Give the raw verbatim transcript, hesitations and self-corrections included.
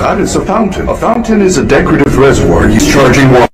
That is a fountain. A fountain is a decorative reservoir used for charging water.